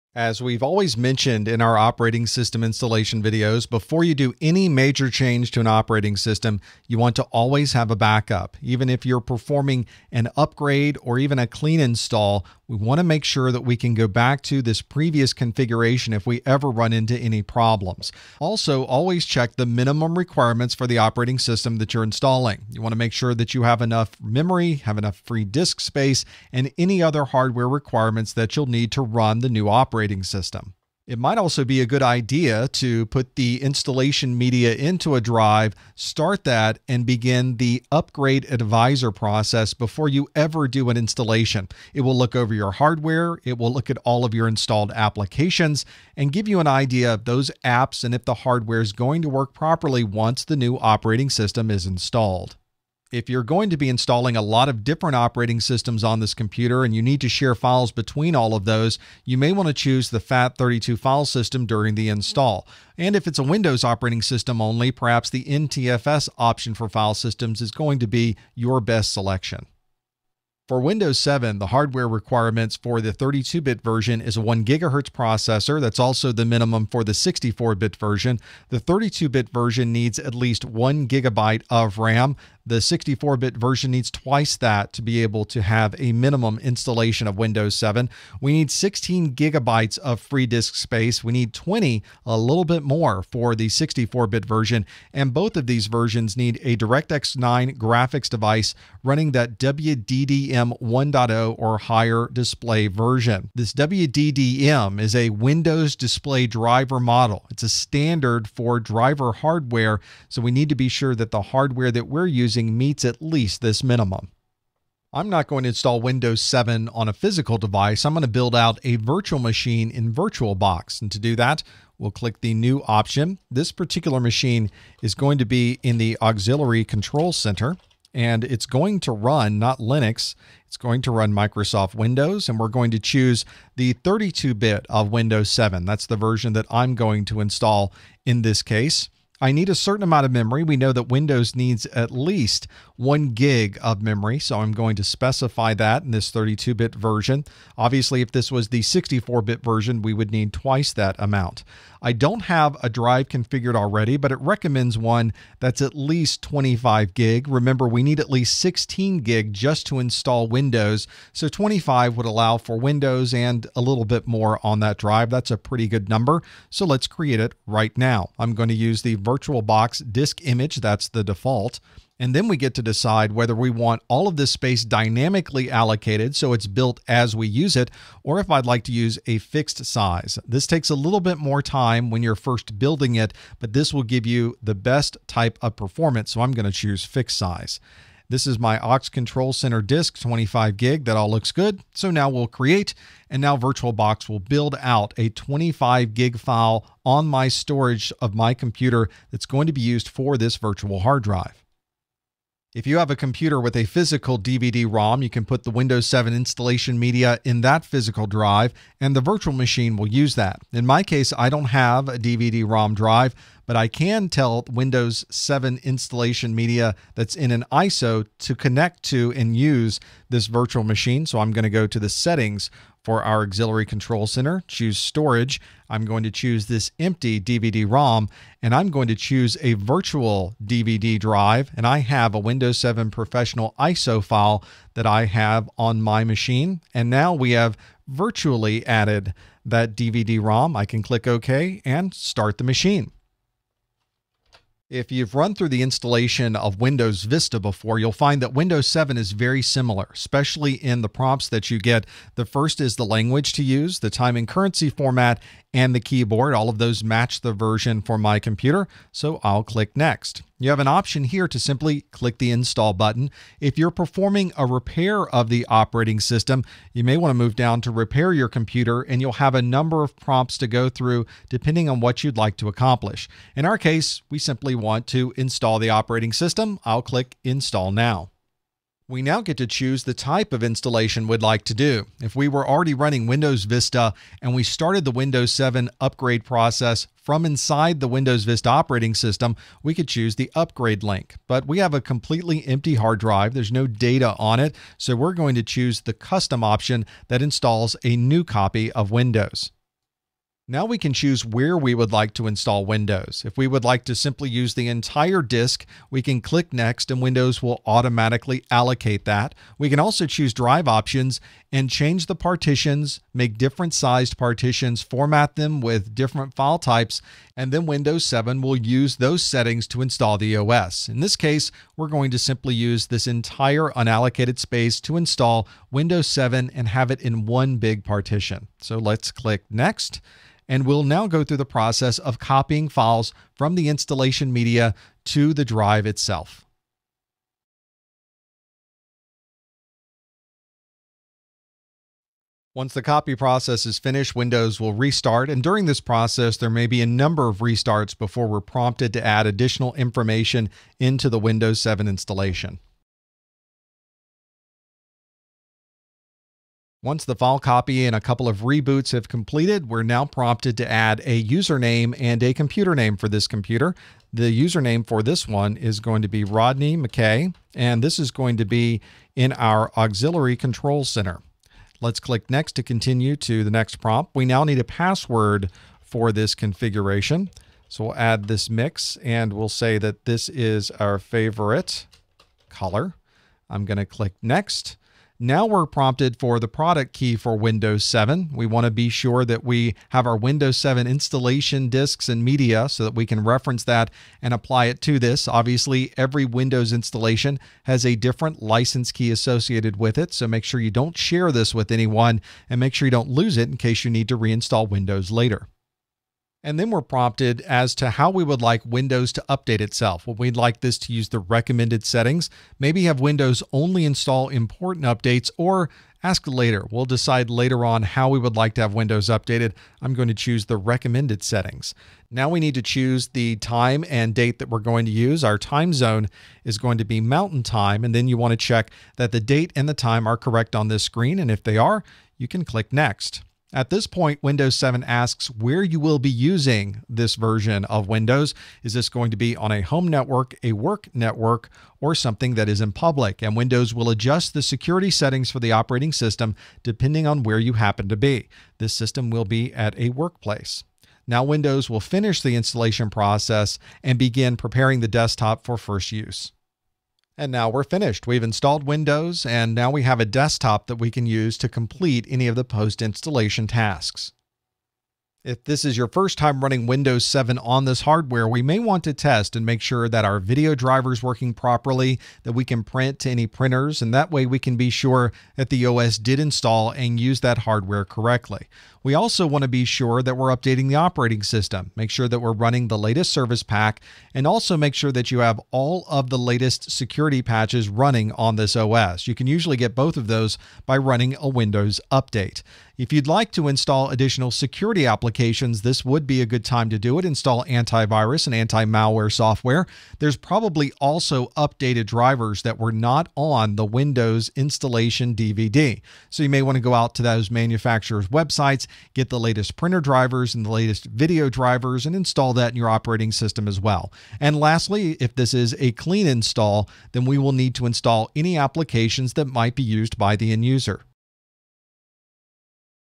As we've always mentioned in our operating system installation videos, before you do any major change to an operating system, you want to always have a backup. Even if you're performing an upgrade or even a clean install, we want to make sure that we can go back to this previous configuration if we ever run into any problems. Also, always check the minimum requirements for the operating system that you're installing. You want to make sure that you have enough memory, have enough free disk space, and any other hardware requirements that you'll need to run the new operating system. It might also be a good idea to put the installation media into a drive, start that, and begin the upgrade advisor process before you ever do an installation. It will look over your hardware, it will look at all of your installed applications, and give you an idea of those apps and if the hardware is going to work properly once the new operating system is installed. If you're going to be installing a lot of different operating systems on this computer and you need to share files between all of those, you may want to choose the FAT32 file system during the install. And if it's a Windows operating system only, perhaps the NTFS option for file systems is going to be your best selection. For Windows 7, the hardware requirements for the 32-bit version is a 1 GHz processor. That's also the minimum for the 64-bit version. The 32-bit version needs at least 1 GB of RAM. The 64-bit version needs twice that to be able to have a minimum installation of Windows 7. We need 16 gigabytes of free disk space. We need 20, a little bit more, for the 64-bit version. And both of these versions need a DirectX 9 graphics device running that WDDM 1.0 or higher display version. This WDDM is a Windows display driver model. It's a standard for driver hardware, so we need to be sure that the hardware that we're using meets at least this minimum. I'm not going to install Windows 7 on a physical device. I'm going to build out a virtual machine in VirtualBox. And to do that, we'll click the new option. This particular machine is going to be in the auxiliary control center, and it's going to run not Linux, it's going to run Microsoft Windows, and we're going to choose the 32-bit of Windows 7. That's the version that I'm going to install in this case. I need a certain amount of memory. We know that Windows needs at least 1 gig of memory, so I'm going to specify that in this 32-bit version. Obviously, if this was the 64-bit version, we would need twice that amount. I don't have a drive configured already, but it recommends one that's at least 25 gig. Remember, we need at least 16 gig just to install Windows, so 25 would allow for Windows and a little bit more on that drive. That's a pretty good number, so let's create it right now. I'm going to use the VirtualBox disk image. That's the default. And then we get to decide whether we want all of this space dynamically allocated so it's built as we use it, or if I'd like to use a fixed size. This takes a little bit more time when you're first building it, but this will give you the best type of performance, so I'm going to choose fixed size. This is my aux control center disk, 25 gig. That all looks good. So now we'll create, and now VirtualBox will build out a 25 gig file on my storage of my computer that's going to be used for this virtual hard drive. If you have a computer with a physical DVD-ROM, you can put the Windows 7 installation media in that physical drive, and the virtual machine will use that. In my case, I don't have a DVD-ROM drive, but I can tell Windows 7 installation media that's in an ISO to connect to and use this virtual machine. So I'm going to go to the settings for our auxiliary control center, choose storage. I'm going to choose this empty DVD-ROM, and I'm going to choose a virtual DVD drive, and I have a Windows 7 Professional ISO file that I have on my machine. And now we have virtually added that DVD-ROM. I can click OK and start the machine. If you've run through the installation of Windows Vista before, you'll find that Windows 7 is very similar, especially in the prompts that you get. The first is the language to use, the time and currency format, and the keyboard. All of those match the version for my computer, so I'll click Next. You have an option here to simply click the Install button. If you're performing a repair of the operating system, you may want to move down to Repair Your Computer, and you'll have a number of prompts to go through depending on what you'd like to accomplish. In our case, we simply want to install the operating system. I'll click Install Now. We now get to choose the type of installation we'd like to do. If we were already running Windows Vista and we started the Windows 7 upgrade process from inside the Windows Vista operating system, we could choose the upgrade link. But we have a completely empty hard drive. There's no data on it, so we're going to choose the custom option that installs a new copy of Windows. Now we can choose where we would like to install Windows. If we would like to simply use the entire disk, we can click Next and Windows will automatically allocate that. We can also choose drive options and change the partitions, make different sized partitions, format them with different file types, and then Windows 7 will use those settings to install the OS. In this case, we're going to simply use this entire unallocated space to install Windows 7 and have it in one big partition. So let's click Next. And we'll now go through the process of copying files from the installation media to the drive itself. Once the copy process is finished, Windows will restart, and during this process, there may be a number of restarts before we're prompted to add additional information into the Windows 7 installation. Once the file copy and a couple of reboots have completed, we're now prompted to add a username and a computer name for this computer. The username for this one is going to be Rodney McKay, and this is going to be in our auxiliary control center. Let's click Next to continue to the next prompt. We now need a password for this configuration. So we'll add this mix, and we'll say that this is our favorite color. I'm going to click Next. Now we're prompted for the product key for Windows 7. We want to be sure that we have our Windows 7 installation disks and media so that we can reference that and apply it to this. Obviously, every Windows installation has a different license key associated with it, so make sure you don't share this with anyone and make sure you don't lose it in case you need to reinstall Windows later. And then we're prompted as to how we would like Windows to update itself. Well, we'd like this to use the recommended settings, maybe have Windows only install important updates, or ask later. We'll decide later on how we would like to have Windows updated. I'm going to choose the recommended settings. Now we need to choose the time and date that we're going to use. Our time zone is going to be Mountain Time, and then you want to check that the date and the time are correct on this screen, and if they are, you can click Next. At this point, Windows 7 asks where you will be using this version of Windows. Is this going to be on a home network, a work network, or something that is in public? And Windows will adjust the security settings for the operating system depending on where you happen to be. This system will be at a workplace. Now Windows will finish the installation process and begin preparing the desktop for first use. And now we're finished. We've installed Windows, and now we have a desktop that we can use to complete any of the post-installation tasks. If this is your first time running Windows 7 on this hardware, we may want to test and make sure that our video driver is working properly, that we can print to any printers, and that way we can be sure that the OS did install and use that hardware correctly. We also want to be sure that we're updating the operating system, make sure that we're running the latest service pack, and also make sure that you have all of the latest security patches running on this OS. You can usually get both of those by running a Windows update. If you'd like to install additional security applications, this would be a good time to do it. Install antivirus and anti-malware software. There's probably also updated drivers that were not on the Windows installation DVD. So you may want to go out to those manufacturers' websites, get the latest printer drivers and the latest video drivers, and install that in your operating system as well. And lastly, if this is a clean install, then we will need to install any applications that might be used by the end user.